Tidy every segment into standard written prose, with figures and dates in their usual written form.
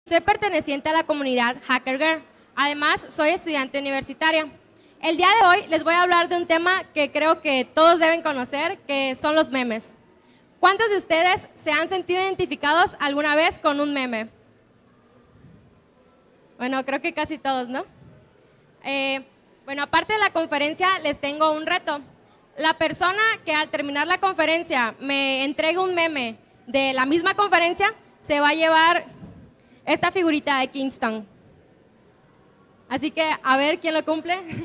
Soy perteneciente a la comunidad HackerGirl. Además, soy estudiante universitaria. El día de hoy les voy a hablar de un tema que creo que todos deben conocer, que son los memes. ¿Cuántos de ustedes se han sentido identificados alguna vez con un meme? Bueno, creo que casi todos, ¿no? Bueno, aparte de la conferencia, les tengo un reto. La persona que al terminar la conferencia me entregue un meme de la misma conferencia, se va a llevar esta figurita de Kingston. Así que, a ver quién lo cumple.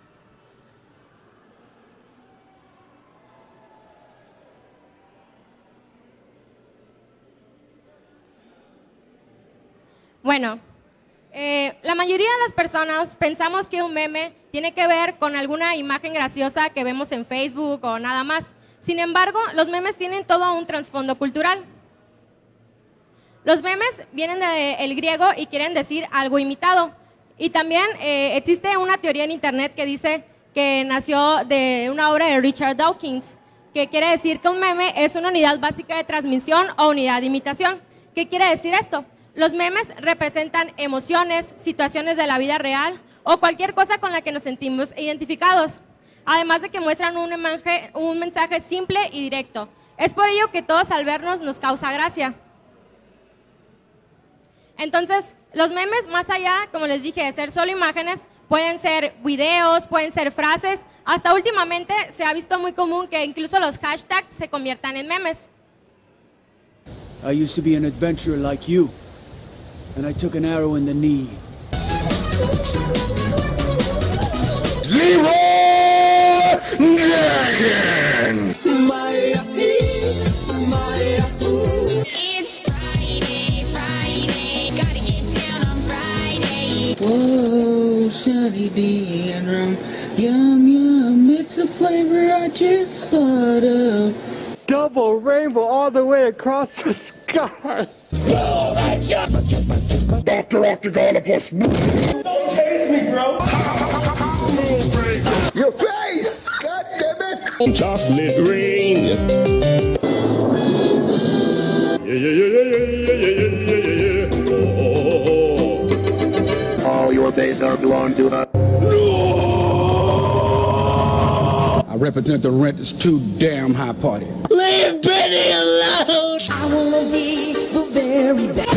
Bueno, la mayoría de las personas pensamos que un meme tiene que ver con alguna imagen graciosa que vemos en Facebook o nada más. Sin embargo, los memes tienen todo un trasfondo cultural. Los memes vienen del griego y quieren decir algo imitado. Y también existe una teoría en internet que dice que nació de una obra de Richard Dawkins, que quiere decir que un meme es una unidad básica de transmisión o unidad de imitación. ¿Qué quiere decir esto? Los memes representan emociones, situaciones de la vida real o cualquier cosa con la que nos sentimos identificados. Además de que muestran un mensaje simple y directo. Es por ello que todos al vernos nos causa gracia. Entonces, los memes, más allá, como les dije, de ser solo imágenes, pueden ser videos, pueden ser frases. Hasta últimamente se ha visto muy común que incluso los hashtags se conviertan en memes. I used to be an adventurer like you, and I took an arrow in the knee. Dragon! It's Friday, Friday, gotta get down on Friday. Whoa, shawty D and rum, yum yum, it's a flavor I just thought of. Double rainbow all the way across the sky. Dr. Octagonopus! Don't chase me, bro! Your face! God damn it! Chocolate rain! Yeah. Oh. All your days are belong to us. I represent the rent is too damn high party. Leave Benny alone! I wanna be the very best.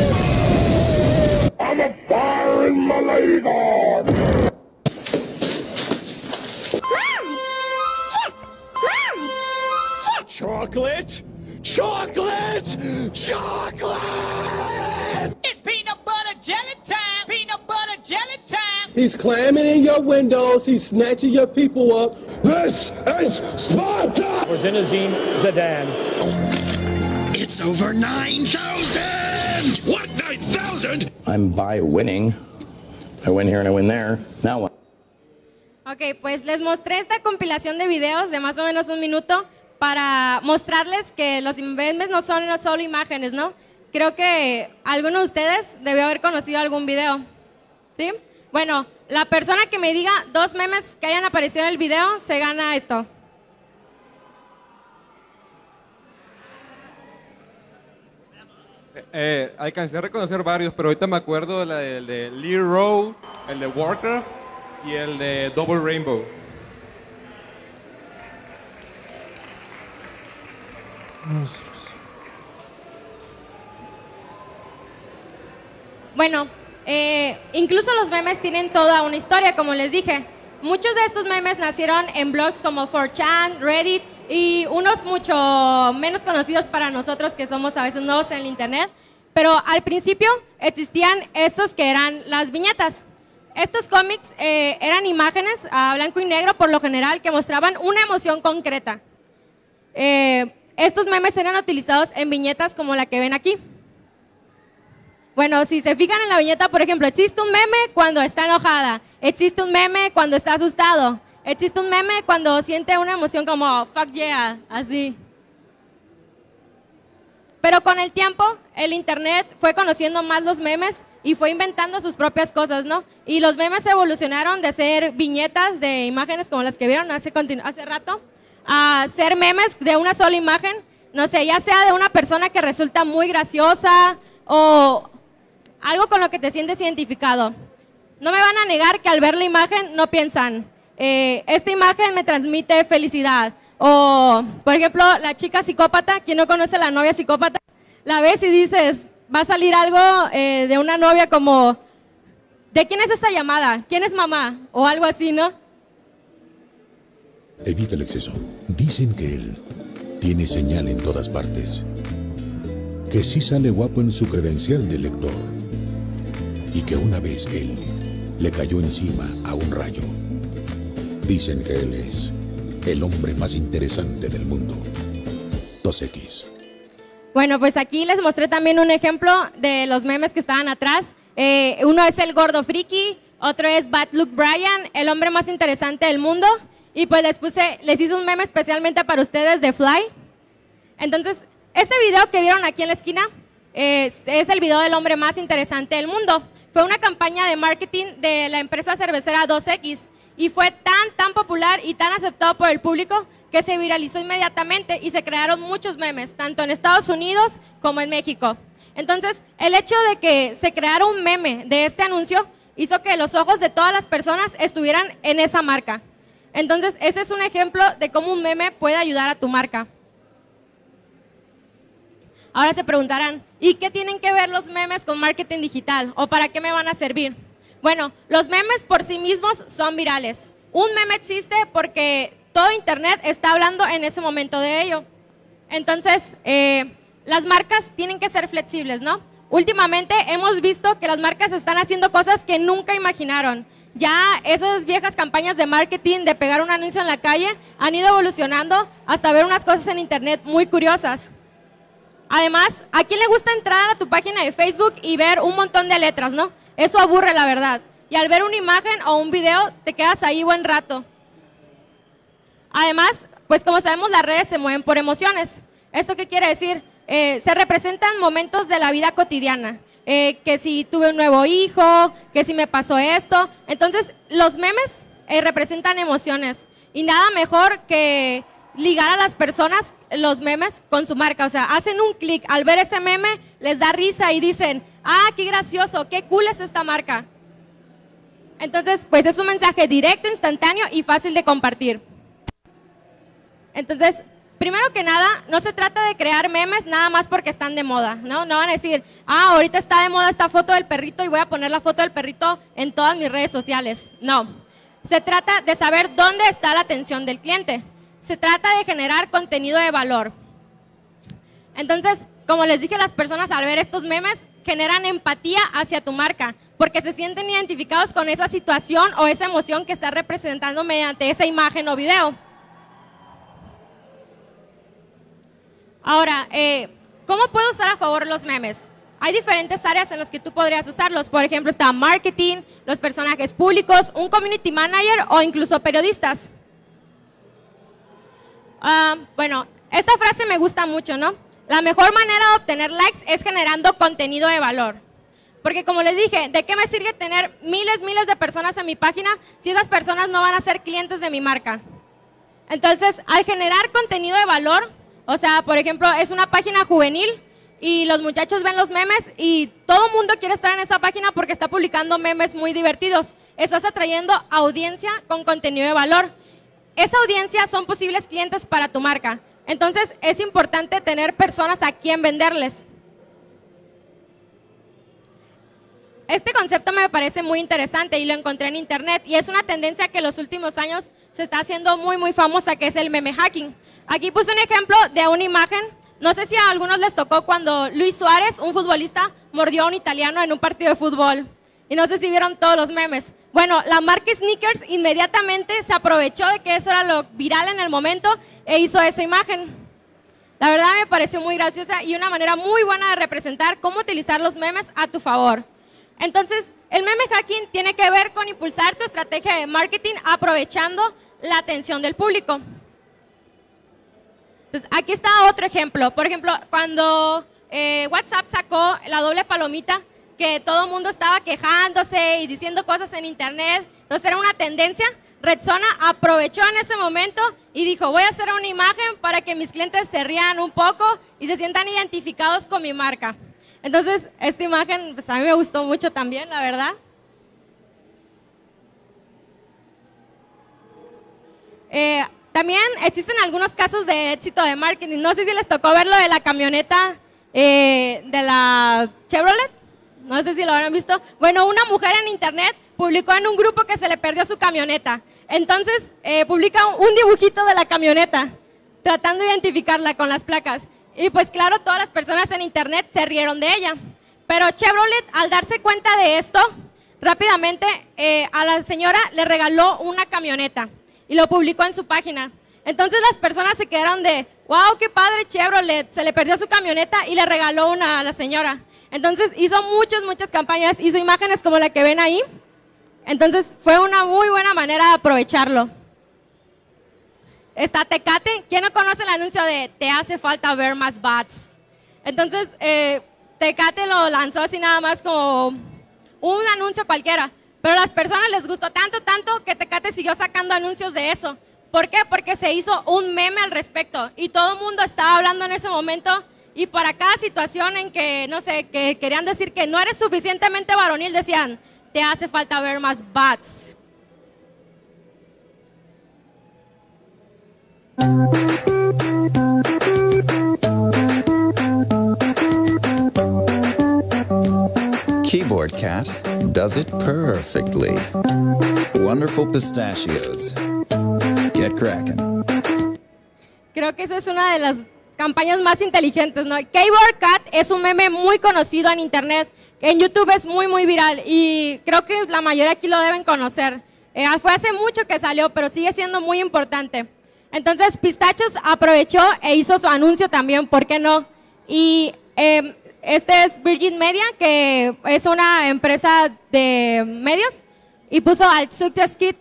I'm a fire in my ladle! Chocolate! Chocolate! Chocolate! It's peanut butter jelly time, peanut butter jelly time. He's climbing in your windows. He's snatching your people up. This is Sparta! For Zinedine Zidane. It's over 9,000! What, 9,000? I'm by winning. I win here and I win there. Now what? Ok, pues les mostré esta compilación de videos de más o menos un minuto para mostrarles que los memes no son solo imágenes, ¿no? Creo que alguno de ustedes debió haber conocido algún video, ¿sí? Bueno, la persona que me diga 2 memes que hayan aparecido en el video se gana esto. Alcancé a reconocer varios, pero ahorita me acuerdo el de Lee Rowe, el de Warcraft y el de Double Rainbow. Bueno, incluso los memes tienen toda una historia, como les dije. Muchos de estos memes nacieron en blogs como 4chan, Reddit y unos mucho menos conocidos para nosotros que somos a veces nuevos en el internet. Pero al principio existían estos que eran las viñetas. Estos cómics eran imágenes a blanco y negro por lo general que mostraban una emoción concreta. Estos memes eran utilizados en viñetas como la que ven aquí. Bueno, si se fijan en la viñeta, por ejemplo, existe un meme cuando está enojada, existe un meme cuando está asustado, existe un meme cuando siente una emoción como fuck yeah, así. Pero con el tiempo, el internet fue conociendo más los memes y fue inventando sus propias cosas, ¿no? Y los memes evolucionaron de ser viñetas de imágenes como las que vieron hace rato, a ser memes de una sola imagen, no sé, ya sea de una persona que resulta muy graciosa o algo con lo que te sientes identificado. No me van a negar que al ver la imagen no piensan, esta imagen me transmite felicidad. O, por ejemplo, la chica psicópata, quien no conoce a la novia psicópata, la ves y dices, va a salir algo de una novia como, ¿de quién es esta llamada? ¿Quién es mamá? O algo así, ¿no? Evita el exceso. Dicen que él tiene señal en todas partes. Que sí sale guapo en su credencial de lector. Y que una vez él le cayó encima a un rayo. Dicen que él es el hombre más interesante del mundo. 2X. Bueno, pues aquí les mostré también un ejemplo de los memes que estaban atrás. Uno es el gordo friki, otro es Bad Luke Bryan, el hombre más interesante del mundo. Y pues les hice un meme especialmente para ustedes de Fly. Entonces, este video que vieron aquí en la esquina es el video del hombre más interesante del mundo. Fue una campaña de marketing de la empresa cervecera 2X y fue tan popular y tan aceptado por el público que se viralizó inmediatamente y se crearon muchos memes, tanto en Estados Unidos como en México. Entonces, el hecho de que se creara un meme de este anuncio hizo que los ojos de todas las personas estuvieran en esa marca. Entonces, ese es un ejemplo de cómo un meme puede ayudar a tu marca. Ahora se preguntarán, ¿y qué tienen que ver los memes con marketing digital? ¿O para qué me van a servir? Bueno, los memes por sí mismos son virales. Un meme existe porque todo Internet está hablando en ese momento de ello. Entonces, las marcas tienen que ser flexibles, ¿no? Últimamente hemos visto que las marcas están haciendo cosas que nunca imaginaron. Ya esas viejas campañas de marketing, de pegar un anuncio en la calle, han ido evolucionando hasta ver unas cosas en Internet muy curiosas. Además, ¿a quién le gusta entrar a tu página de Facebook y ver un montón de letras, no? Eso aburre, la verdad. Y al ver una imagen o un video, te quedas ahí buen rato. Además, pues como sabemos, las redes se mueven por emociones. ¿Esto qué quiere decir? Se representan momentos de la vida cotidiana. Que si tuve un nuevo hijo, que si me pasó esto. Entonces, los memes representan emociones. Y nada mejor que ligar a las personas los memes con su marca. O sea, hacen un clic, al ver ese meme les da risa y dicen, ah, qué gracioso, qué cool es esta marca. Entonces, pues es un mensaje directo, instantáneo y fácil de compartir. Entonces, primero que nada, no se trata de crear memes nada más porque están de moda, ¿no? No van a decir, ah, ahorita está de moda esta foto del perrito y voy a poner la foto del perrito en todas mis redes sociales. No, se trata de saber dónde está la atención del cliente. Se trata de generar contenido de valor. Entonces, como les dije, las personas al ver estos memes generan empatía hacia tu marca, porque se sienten identificados con esa situación o esa emoción que está representando mediante esa imagen o video. Ahora, ¿cómo puedo usar a favor los memes? Hay diferentes áreas en las que tú podrías usarlos. Por ejemplo, está marketing, los personajes públicos, un community manager o incluso periodistas. Bueno, esta frase me gusta mucho, ¿no? La mejor manera de obtener likes es generando contenido de valor. Porque como les dije, ¿de qué me sirve tener miles de personas en mi página si esas personas no van a ser clientes de mi marca? Entonces, al generar contenido de valor, o sea, por ejemplo, es una página juvenil y los muchachos ven los memes y todo el mundo quiere estar en esa página porque está publicando memes muy divertidos. Estás atrayendo audiencia con contenido de valor. Esa audiencia son posibles clientes para tu marca. Entonces, es importante tener personas a quien venderles. Este concepto me parece muy interesante y lo encontré en Internet y es una tendencia que en los últimos años se está haciendo muy famosa, que es el meme hacking. Aquí puse un ejemplo de una imagen. No sé si a algunos les tocó cuando Luis Suárez, un futbolista, mordió a un italiano en un partido de fútbol. Y no sé si vieron todos los memes. Bueno, la marca Snickers inmediatamente se aprovechó de que eso era lo viral en el momento e hizo esa imagen. La verdad me pareció muy graciosa y una manera muy buena de representar cómo utilizar los memes a tu favor. Entonces, el meme hacking tiene que ver con impulsar tu estrategia de marketing aprovechando la atención del público. Entonces, aquí está otro ejemplo. Por ejemplo, cuando WhatsApp sacó la doble palomita, que todo el mundo estaba quejándose y diciendo cosas en Internet, entonces era una tendencia. Rexona aprovechó en ese momento y dijo, voy a hacer una imagen para que mis clientes se rían un poco y se sientan identificados con mi marca. Entonces, esta imagen, pues a mí me gustó mucho también, la verdad. También existen algunos casos de éxito de marketing. No sé si les tocó ver lo de la camioneta de la Chevrolet. No sé si lo habrán visto. Bueno, una mujer en internet publicó en un grupo que se le perdió su camioneta. Entonces, publica un dibujito de la camioneta, tratando de identificarla con las placas. Y pues claro, todas las personas en internet se rieron de ella. Pero Chevrolet, al darse cuenta de esto, rápidamente a la señora le regaló una camioneta y lo publicó en su página. Entonces las personas se quedaron de, wow, qué padre Chevrolet, se le perdió su camioneta y le regaló una a la señora. Entonces hizo muchas campañas, hizo imágenes como la que ven ahí. Entonces fue una muy buena manera de aprovecharlo. Está Tecate. ¿Quién no conoce el anuncio de te hace falta ver más bats? Entonces Tecate lo lanzó así nada más como un anuncio cualquiera. Pero a las personas les gustó tanto que Tecate siguió sacando anuncios de eso. ¿Por qué? Porque se hizo un meme al respecto y todo el mundo estaba hablando en ese momento. Y para cada situación en que, no sé, que querían decir que no eres suficientemente varonil, decían, te hace falta ver más bats. Keyboard Cat does it perfectly. Wonderful pistachios. Get cracking. Creo que esa es una de las campañas más inteligentes, ¿no? Keyboard Cat es un meme muy conocido en internet. En YouTube es muy viral y creo que la mayoría aquí lo deben conocer. Fue hace mucho que salió, pero sigue siendo muy importante. Entonces Pistachos aprovechó e hizo su anuncio también, ¿por qué no? Y este es Virgin Media, que es una empresa de medios, y puso al Success Kit.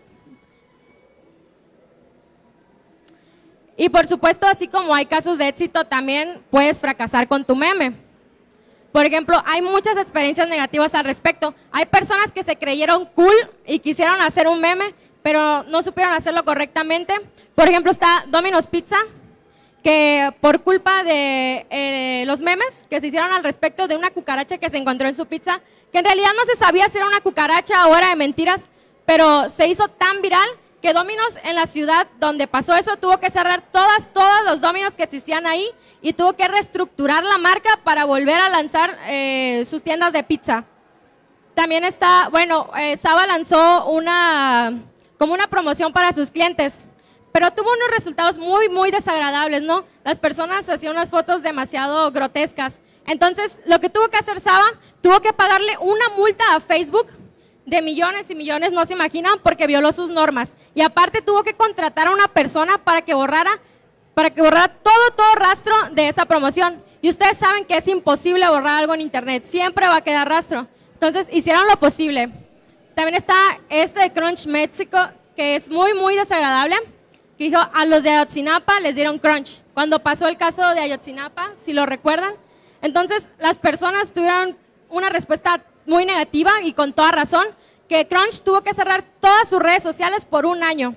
Y por supuesto, así como hay casos de éxito, también puedes fracasar con tu meme. Por ejemplo, hay muchas experiencias negativas al respecto. Hay personas que se creyeron cool y quisieron hacer un meme, pero no supieron hacerlo correctamente. Por ejemplo, está Domino's Pizza, que por culpa de los memes que se hicieron al respecto de una cucaracha que se encontró en su pizza, que en realidad no se sabía si era una cucaracha o era de mentiras, pero se hizo tan viral que Domino's en la ciudad donde pasó eso tuvo que cerrar todos los Domino's que existían ahí y tuvo que reestructurar la marca para volver a lanzar sus tiendas de pizza. También está, bueno, Saba lanzó como una promoción para sus clientes, pero tuvo unos resultados muy desagradables, ¿no? Las personas hacían unas fotos demasiado grotescas. Entonces, lo que tuvo que hacer Saba, tuvo que pagarle una multa a Facebook de millones y millones, no se imaginan, porque violó sus normas. Y aparte tuvo que contratar a una persona para que borrara todo rastro de esa promoción. Y ustedes saben que es imposible borrar algo en internet, siempre va a quedar rastro. Entonces hicieron lo posible. También está este de Crunch México, que es muy desagradable, que dijo, a los de Ayotzinapa les dieron crunch. Cuando pasó el caso de Ayotzinapa, si lo recuerdan. Entonces las personas tuvieron una respuesta muy negativa y con toda razón, que Crunch tuvo que cerrar todas sus redes sociales por un año.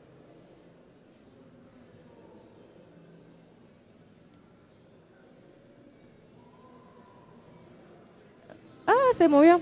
Se movió.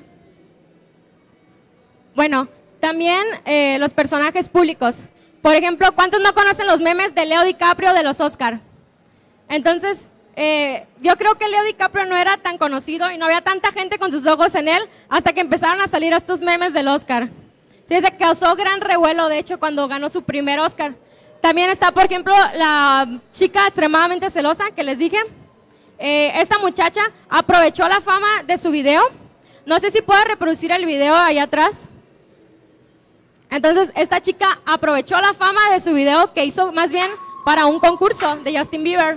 Bueno, también los personajes públicos. Por ejemplo, ¿cuántos no conocen los memes de Leo DiCaprio de los Oscar? Entonces, yo creo que Leo DiCaprio no era tan conocido y no había tanta gente con sus ojos en él hasta que empezaron a salir estos memes del Oscar. Sí, se causó gran revuelo, de hecho, cuando ganó su primer Oscar. También está, por ejemplo, la chica extremadamente celosa que les dije. Esta muchacha aprovechó la fama de su video. No sé si puedo reproducir el video allá atrás. Entonces, esta chica aprovechó la fama de su video que hizo más bien para un concurso de Justin Bieber.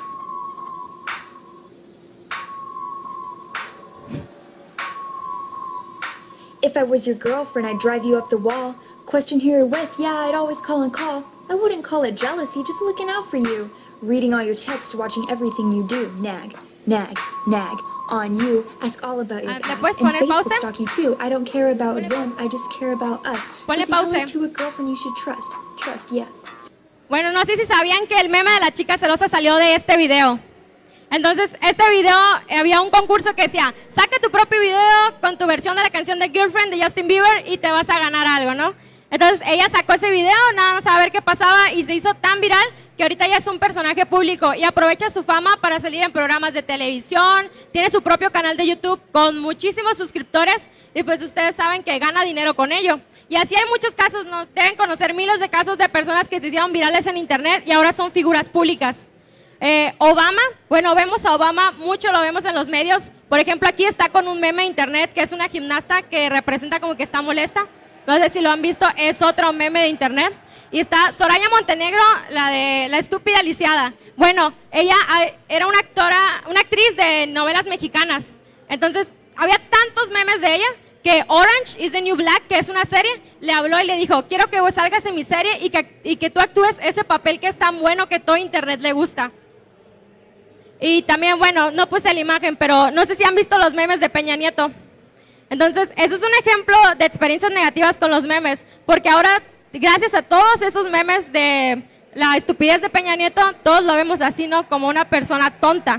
If I was your girlfriend, I'd drive you up the wall. Question who you're with, yeah, I'd always call and call. I wouldn't call it jealousy, just looking out for you. Reading all your texts, watching everything you do. Nag, nag, nag on you. Ask all about your past. And Facebook stalk you too. I don't care about them, I just care about us. Just say to a girlfriend you should trust. Trust, yeah. Bueno, no sé si sabían que el meme de la chica celosa salió de este video. Entonces, este video, había un concurso que decía, saca tu propio video con tu versión de la canción de Girlfriend de Justin Bieber y te vas a ganar algo, ¿no? Entonces, ella sacó ese video, nada más a ver qué pasaba y se hizo tan viral que ahorita ya es un personaje público y aprovecha su fama para salir en programas de televisión, tiene su propio canal de YouTube con muchísimos suscriptores y pues ustedes saben que gana dinero con ello. Y así hay muchos casos, ¿no? Deben conocer miles de casos de personas que se hicieron virales en internet y ahora son figuras públicas. Obama, bueno, vemos a Obama, mucho lo vemos en los medios. Por ejemplo, aquí está con un meme de internet que es una gimnasta que representa como que está molesta. No sé si lo han visto, es otro meme de internet. Y está Soraya Montenegro, la de La estúpida lisiada. Bueno, ella era una actriz de novelas mexicanas. Entonces, había tantos memes de ella que Orange is the New Black, que es una serie, le habló y le dijo, quiero que vos salgas en mi serie y que tú actúes ese papel que es tan bueno que todo internet le gusta. Y también, bueno, no puse la imagen, pero no sé si han visto los memes de Peña Nieto. Entonces, eso es un ejemplo de experiencias negativas con los memes, porque ahora, gracias a todos esos memes de la estupidez de Peña Nieto, todos lo vemos así, ¿no? Como una persona tonta.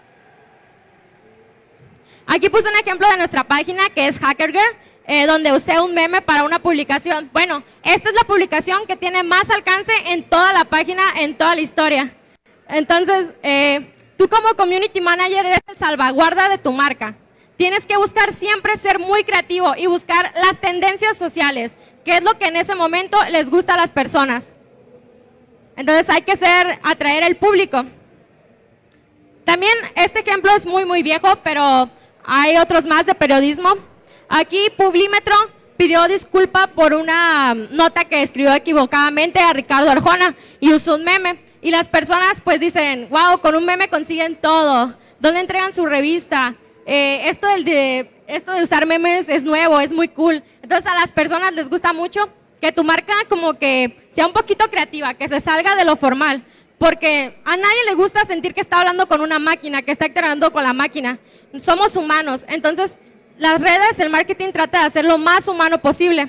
Aquí puse un ejemplo de nuestra página, que es HackerGirl, donde usé un meme para una publicación. Bueno, esta es la publicación que tiene más alcance en toda la página, en toda la historia. Entonces, tú como Community Manager eres el salvaguarda de tu marca. Tienes que buscar siempre ser muy creativo y buscar las tendencias sociales, que es lo que en ese momento les gusta a las personas. Entonces hay que atraer el público. También este ejemplo es muy viejo, pero hay otros más de periodismo. Aquí Publímetro pidió disculpa por una nota que escribió equivocadamente a Ricardo Arjona y usó un meme. Y las personas pues dicen, wow, con un meme consiguen todo. ¿Dónde entregan su revista? Esto de usar memes es nuevo, es muy cool. Entonces a las personas les gusta mucho que tu marca como que sea un poquito creativa, que se salga de lo formal. Porque a nadie le gusta sentir que está hablando con una máquina, que está interactuando con la máquina. Somos humanos, entonces las redes, el marketing trata de hacer lo más humano posible.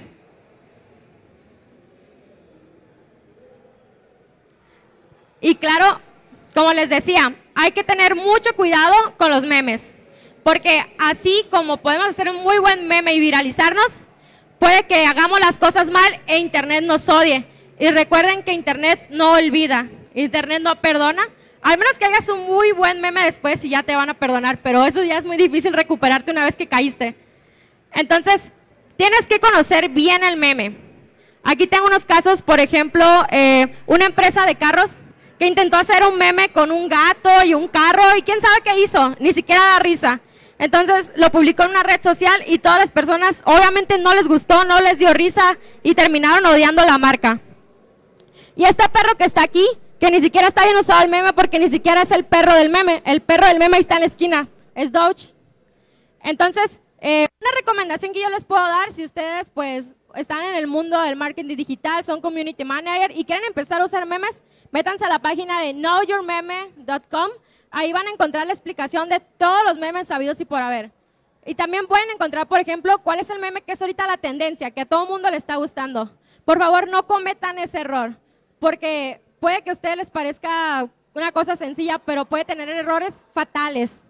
Y claro, como les decía, hay que tener mucho cuidado con los memes. Porque así como podemos hacer un muy buen meme y viralizarnos, puede que hagamos las cosas mal e internet nos odie. Y recuerden que internet no olvida, internet no perdona. Al menos que hagas un muy buen meme después y ya te van a perdonar, pero eso ya es muy difícil recuperarte una vez que caíste. Entonces, tienes que conocer bien el meme. Aquí tengo unos casos, por ejemplo, una empresa de carros que intentó hacer un meme con un gato y un carro y quién sabe qué hizo, ni siquiera da risa. Entonces lo publicó en una red social y todas las personas obviamente no les gustó, no les dio risa y terminaron odiando la marca. Y este perro que está aquí, que ni siquiera está bien usado el meme porque ni siquiera es el perro del meme ahí está en la esquina, es Doge. Entonces, una recomendación que yo les puedo dar si ustedes pues están en el mundo del marketing digital, son community manager y quieren empezar a usar memes, métanse a la página de knowyourmeme.com. Ahí van a encontrar la explicación de todos los memes sabidos y por haber. Y también pueden encontrar, por ejemplo, cuál es el meme que es ahorita la tendencia, que a todo el mundo le está gustando. Por favor, no cometan ese error, porque puede que a ustedes les parezca una cosa sencilla, pero puede tener errores fatales.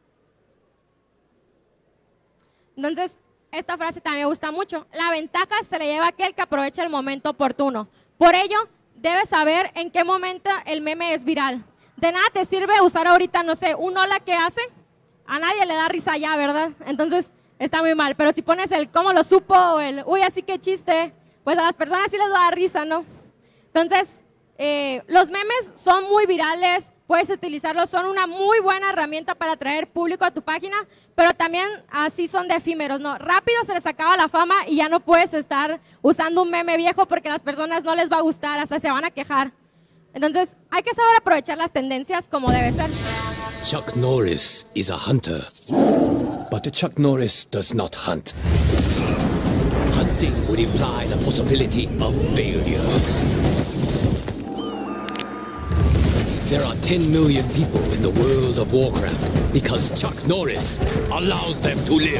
Entonces, esta frase también me gusta mucho. La ventaja se le lleva a aquel que aprovecha el momento oportuno. Por ello, debes saber en qué momento el meme es viral. De nada te sirve usar ahorita, no sé, un hola que hace, a nadie le da risa ya, ¿verdad? Entonces está muy mal, pero si pones el cómo lo supo o el uy, así que chiste, pues a las personas sí les da risa, ¿no? Entonces, los memes son muy virales, puedes utilizarlos, son una muy buena herramienta para atraer público a tu página, pero también así son de efímeros, ¿no? Rápido se les acaba la fama y ya no puedes estar usando un meme viejo porque a las personas no les va a gustar, hasta se van a quejar. Entonces, hay que saber aprovechar las tendencias como debe ser. Chuck Norris is a hunter, but Chuck Norris does not hunt. Hunting would imply the possibility of failure. There are 10 million people in the world of Warcraft because Chuck Norris allows them to live.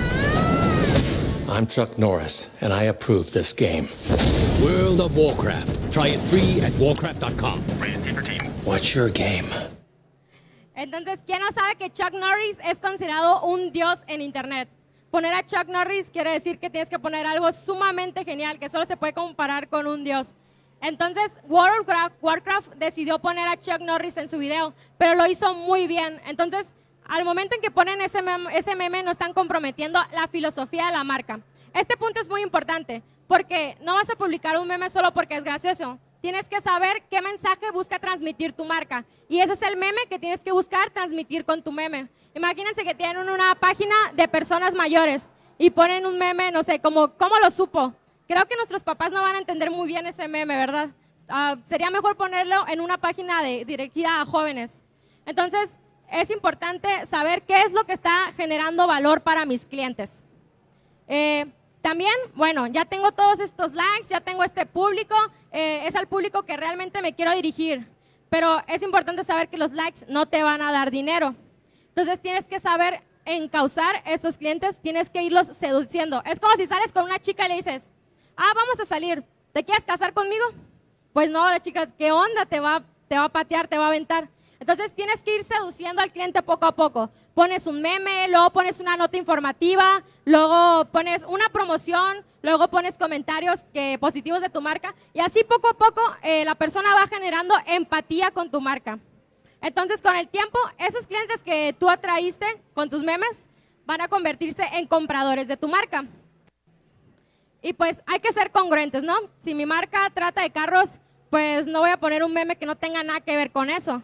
I'm Chuck Norris, and I approve this game. World of Warcraft. Try it free at warcraft.com. What's your game? Entonces, ¿quién no sabe que Chuck Norris es considerado un dios en Internet? Poner a Chuck Norris quiere decir que tienes que poner algo sumamente genial, que solo se puede comparar con un dios. Entonces, World of Warcraft decidió poner a Chuck Norris en su video, pero lo hizo muy bien. Entonces, al momento en que ponen ese meme, no están comprometiendo la filosofía de la marca. Este punto es muy importante, porque no vas a publicar un meme solo porque es gracioso. Tienes que saber qué mensaje busca transmitir tu marca. Y ese es el meme que tienes que buscar transmitir con tu meme. Imagínense que tienen una página de personas mayores y ponen un meme, no sé, como ¿cómo lo supo? Creo que nuestros papás no van a entender muy bien ese meme, ¿verdad? Sería mejor ponerlo en una página dirigida a jóvenes. Entonces, es importante saber qué es lo que está generando valor para mis clientes. También, bueno, ya tengo todos estos likes, ya tengo este público, es al público que realmente me quiero dirigir. Pero es importante saber que los likes no te van a dar dinero. Entonces tienes que saber encauzar a estos clientes, tienes que irlos seduciendo. Es como si sales con una chica y le dices, vamos a salir, ¿te quieres casar conmigo? Pues no, la chica, ¿qué onda? Te va a patear, te va a aventar. Entonces tienes que ir seduciendo al cliente poco a poco. Pones un meme, luego pones una nota informativa, luego pones una promoción, luego pones comentarios positivos de tu marca y así poco a poco la persona va generando empatía con tu marca. Entonces con el tiempo, esos clientes que tú atraíste con tus memes van a convertirse en compradores de tu marca. Y pues hay que ser congruentes, ¿no? Si mi marca trata de carros, pues no voy a poner un meme que no tenga nada que ver con eso.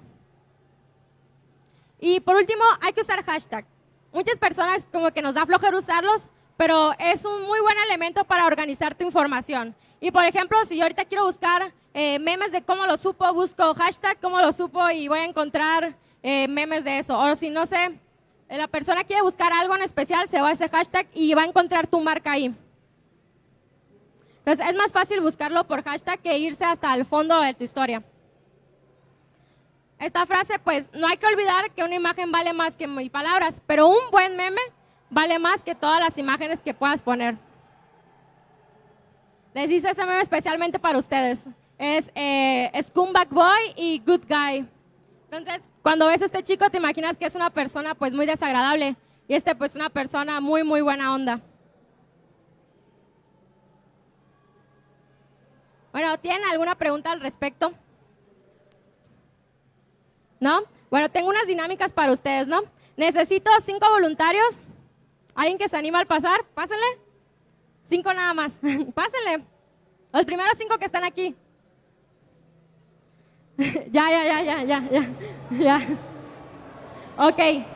Y por último, hay que usar hashtag. Muchas personas como que nos da flojera usarlos, pero es un muy buen elemento para organizar tu información. Y por ejemplo, si yo ahorita quiero buscar memes de cómo lo supo, busco hashtag cómo lo supo y voy a encontrar memes de eso. O si no sé, la persona quiere buscar algo en especial, se va a ese hashtag y va a encontrar tu marca ahí. Entonces es más fácil buscarlo por hashtag que irse hasta el fondo de tu historia. Esta frase, pues, no hay que olvidar que una imagen vale más que 1000 palabras, pero un buen meme vale más que todas las imágenes que puedas poner. Les hice ese meme especialmente para ustedes. Es Scumbag Boy y Good Guy. Entonces, cuando ves a este chico, te imaginas que es una persona, pues, muy desagradable. Y pues, una persona muy, muy buena onda. Bueno, ¿tienen alguna pregunta al respecto? ¿No? Bueno, tengo unas dinámicas para ustedes, ¿no? Necesito 5 voluntarios. ¿Alguien que se anima al pasar? Pásenle. 5 nada más. Pásenle. Los primeros 5 que están aquí. Ya. Ok.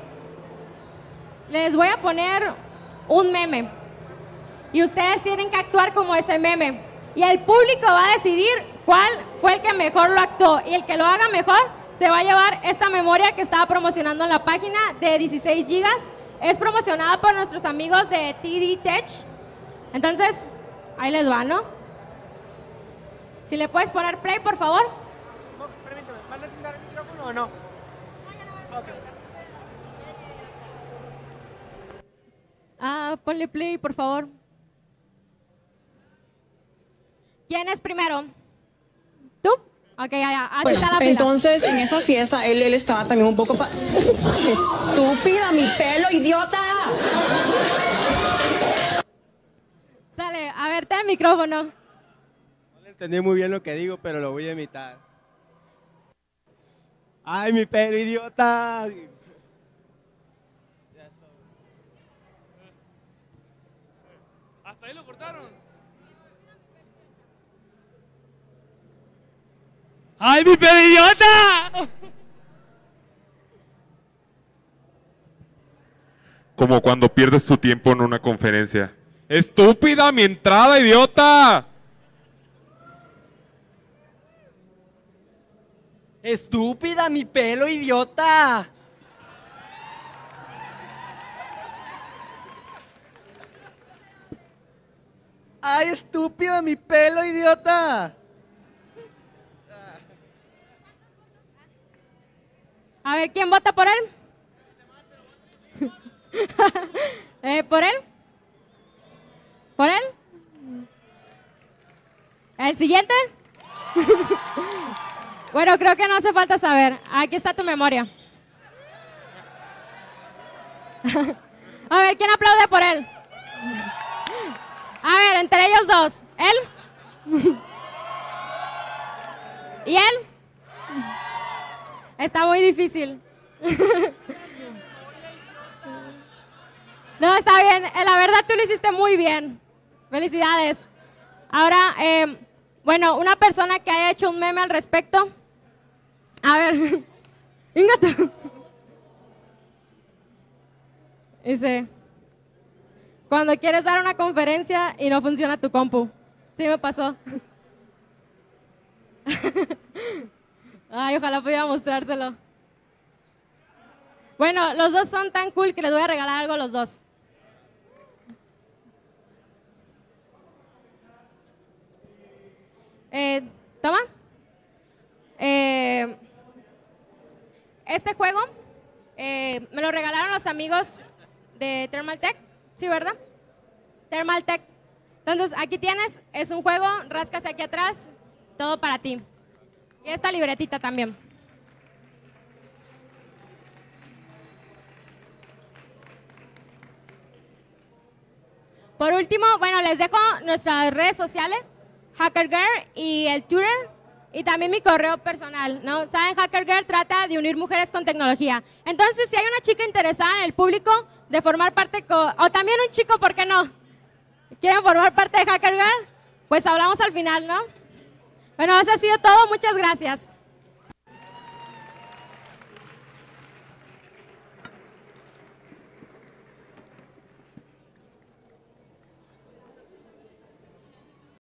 Les voy a poner un meme. Y ustedes tienen que actuar como ese meme. Y el público va a decidir cuál fue el que mejor lo actuó. Y el que lo haga mejor se va a llevar esta memoria que estaba promocionando en la página de 16 GB. Es promocionada por nuestros amigos de TD Tech. Entonces, ahí les va, ¿no? Si le puedes poner play, por favor. No, permíteme, ¿van a encender el micrófono o no? Ponle play, por favor. ¿Quién es primero? ¿Tú? Ok, ya. Así Bueno, está la fila. entonces en esa fiesta él estaba también un poco estúpida, mi pelo, idiota. Sale, a ver, ten el micrófono. No le entendí muy bien lo que digo, pero lo voy a imitar. ¡Ay, mi pelo, idiota! Hasta ahí lo cortaron. ¡Ay, mi pelo, idiota! Como cuando pierdes tu tiempo en una conferencia. ¡Estúpida, mi entrada, idiota! ¡Estúpida, mi pelo, idiota! ¡Ay, estúpida, mi pelo, idiota! A ver, ¿quién vota por él? ¿Por él? ¿Por él? ¿El siguiente? Bueno, creo que no hace falta saber. Aquí está tu memoria. A ver, ¿quién aplaude por él? A ver, entre ellos dos. ¿Él? ¿Y él? Está muy difícil. No, está bien. La verdad, tú lo hiciste muy bien. Felicidades. Ahora, bueno, una persona que haya hecho un meme al respecto. A ver, venga tú. Dice, cuando quieres dar una conferencia y no funciona tu compu. Sí me pasó. Ay, ojalá pudiera mostrárselo. Bueno, los dos son tan cool que les voy a regalar algo a los dos. Toma. Este juego me lo regalaron los amigos de Thermaltake, ¿sí, verdad? Thermaltake. Entonces, aquí tienes, es un juego, rascas aquí atrás, todo para ti. Y esta libretita también. Por último, bueno, les dejo nuestras redes sociales, HackerGirl y el Twitter, y también mi correo personal, ¿no? Saben, HackerGirl trata de unir mujeres con tecnología. Entonces, si hay una chica interesada en el público de formar parte, o también un chico, ¿por qué no? ¿Quieren formar parte de HackerGirl? Pues hablamos al final, ¿no? Bueno, eso ha sido todo. Muchas gracias.